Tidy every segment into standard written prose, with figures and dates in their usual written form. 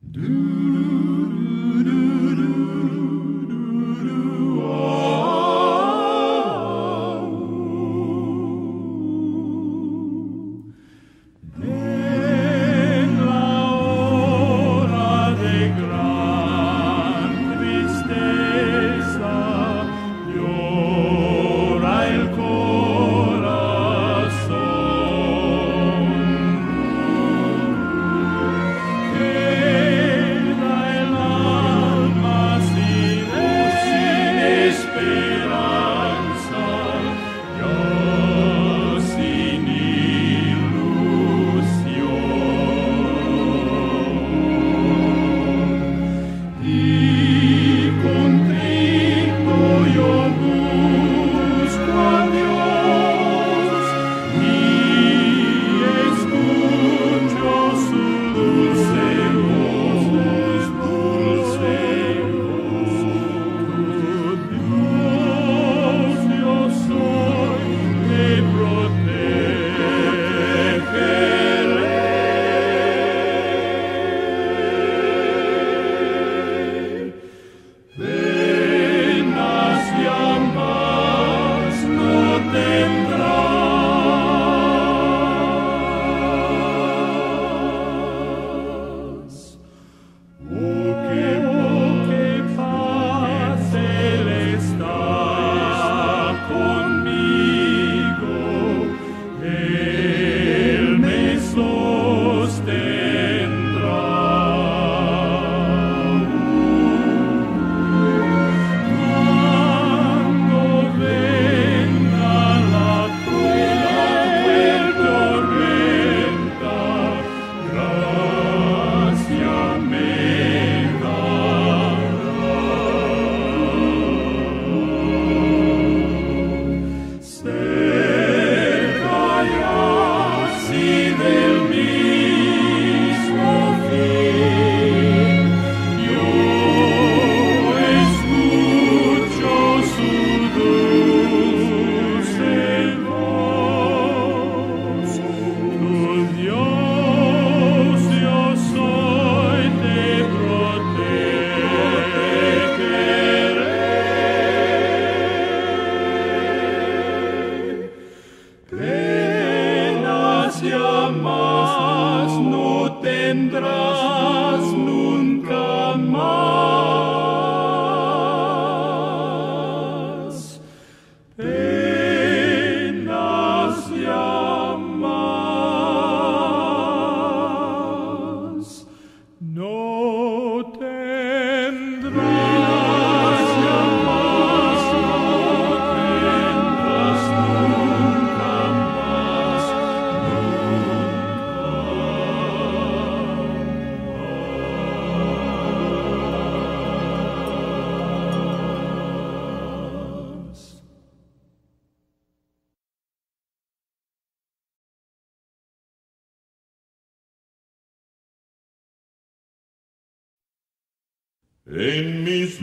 En mis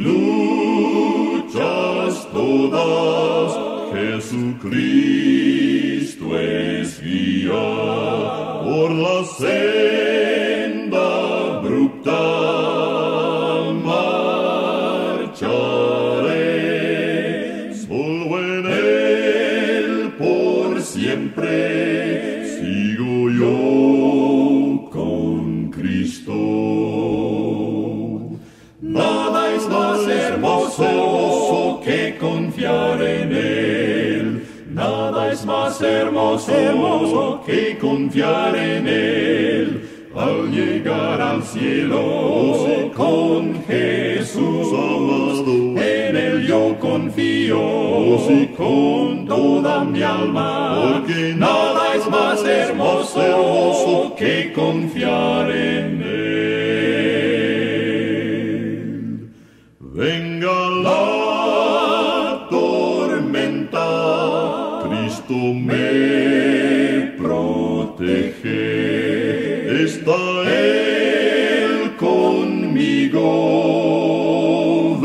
luchas todas, Jesucristo es guía. Por la senda abrupta marcharé, solo en Él por siempre sigo yo con Cristo. Nada es más hermoso que confiar en Él. Nada es más hermoso que confiar en Él. Al llegar al cielo con Jesús amado, en Él yo confío con toda mi alma. Porque nada es más hermoso que confiar en Él. Venga la tormenta, Cristo me protege. Está Él conmigo,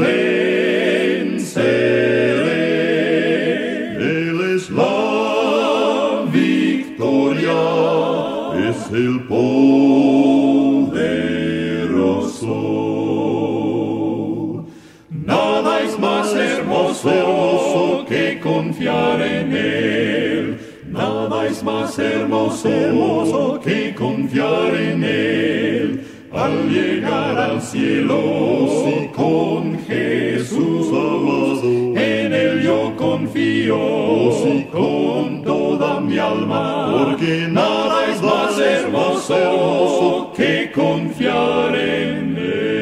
venceré. Él es la victoria, es el poderoso. confiar en Él. Nada es más hermoso que confiar en Él. Al llegar al cielo con Jesús amado, en Él yo confío con toda mi alma, porque nada es más hermoso que confiar en Él.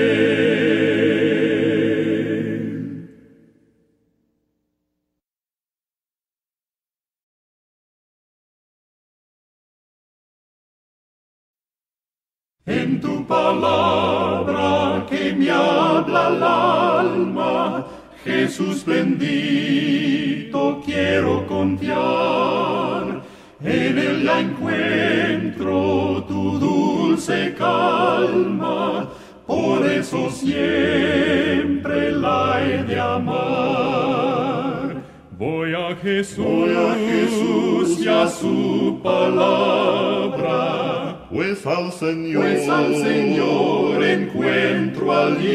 En tu palabra que me habla el alma, Jesús bendito, quiero confiar. En Él ya encuentro tu dulce calma, por eso siempre la he de amar. Voy a Jesús y a su palabra, pues al Señor encuentro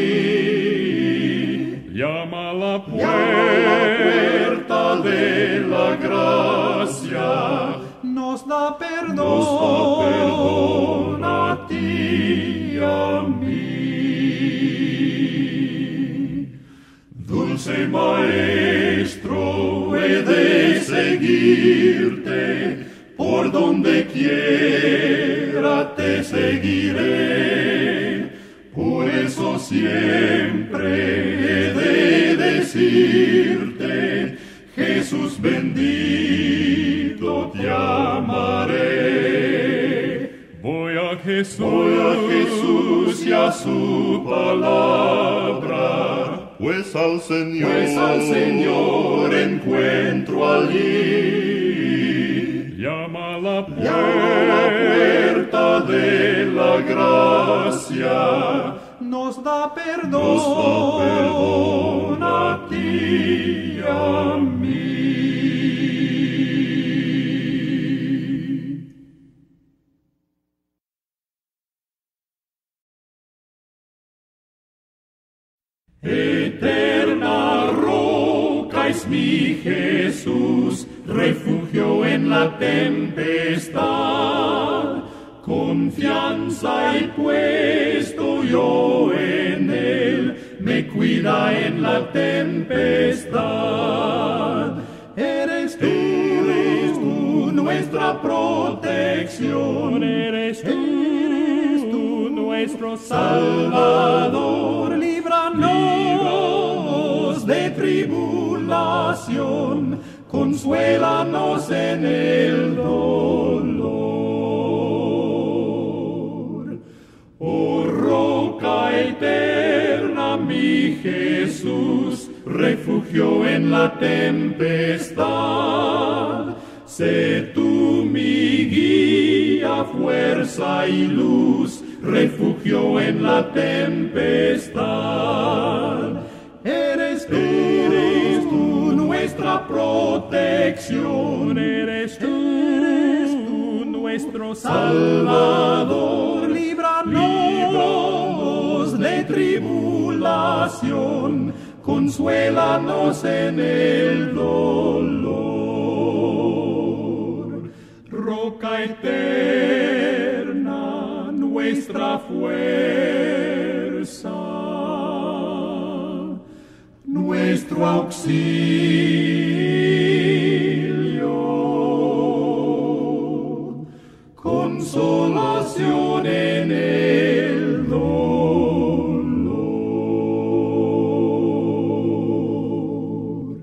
allí. Llama a la puerta de la gracia, nos da perdón a ti y a mí. Dulce Maestro, he de seguirte, por donde quiera te seguiré. Por eso siempre he de decirte, Jesús bendito, te amaré. Voy a Jesús y a su palabra, pues al Señor encuentro allí. Llama a la puerta de la gracia, nos da perdón a ti y a mí. Eterna roca es mi Jesús, refugio en la tempestad. Confianza he puesto yo en Él, me cuida en la tempestad. Eres tú nuestra protección, eres tú nuestro Salvador. Líbranos de tribulación, consuélanos en el dolor. Oh roca eterna, mi Jesús, refugio en la tempestad. Sé tú mi guía, fuerza y luz, refugio en la tempestad. Eres tú nuestra protección, eres tú nuestro Salvador. Líbranos de tribulación, consuélanos en el dolor. Roca eterna, nuestra fuerza, nuestro auxilio, consolación en el dolor.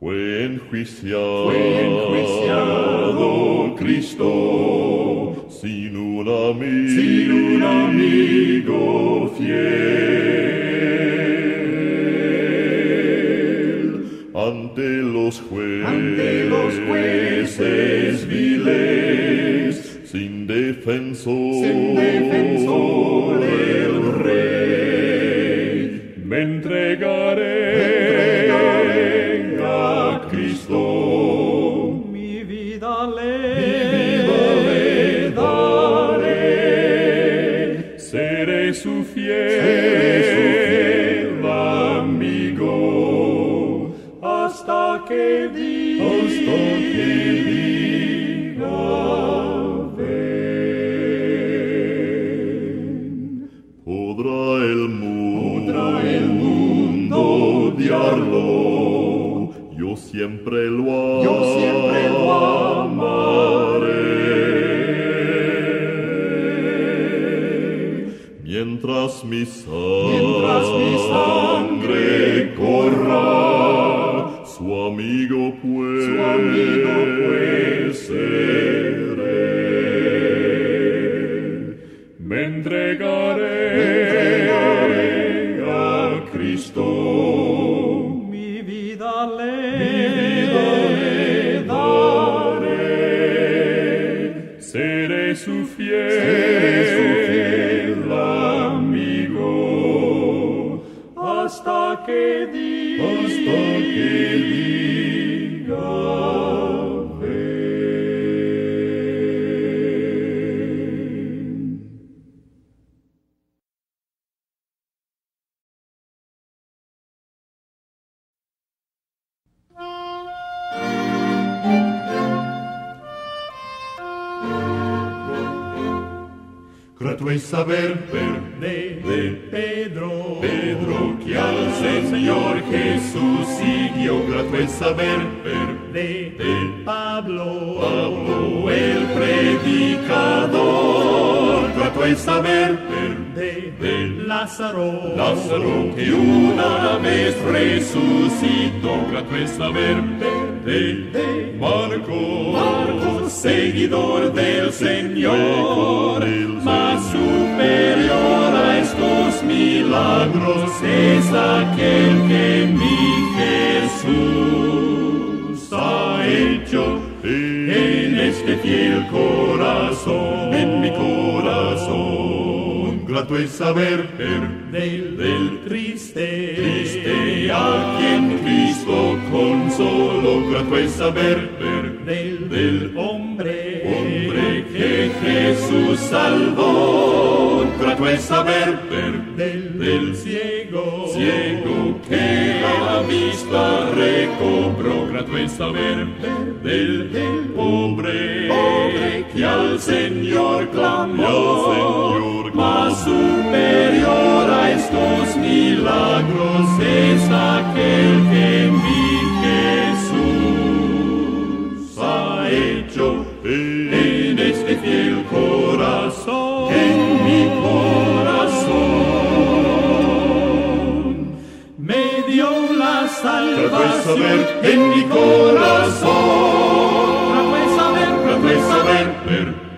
Fue enjuiciado Cristo sin un amigo fiel. Ante los jueces viles, sin defensor el Rey, me entregaré a Cristo, mi vida le daré, seré su fiel amigo, hasta que diga ven. Podrá el mundo odiarlo, yo siempre lo amaré. Mientras mi sangre corra, su amigo pues seré. Me entregaré a Cristo, mi vida le daré, seré su fiel amigo, hasta que diga ven. Grato es saber de Pedro que al Señor Jesús siguió. Grato es saber de Pablo el predicador. Grato es saber de Lázaro que una vez resucitó. Grato es saber de Marcos, seguidor del Señor, más superior a estos milagros es aquel que mi Jesús ha hecho en este fiel corazón, en mi corazón. Grato es saber del triste a quien Cristo consoló. Grato es saber del hombre que Jesús salvó. Grato es saber del ciego que la vista recobró. Grato es saber del pobre que al Señor clamó. Más superior a estos milagros es aquel que mi Jesús ha hecho en este fiel corazón, en mi corazón. Me dio la salvación en mi corazón. Grato es saber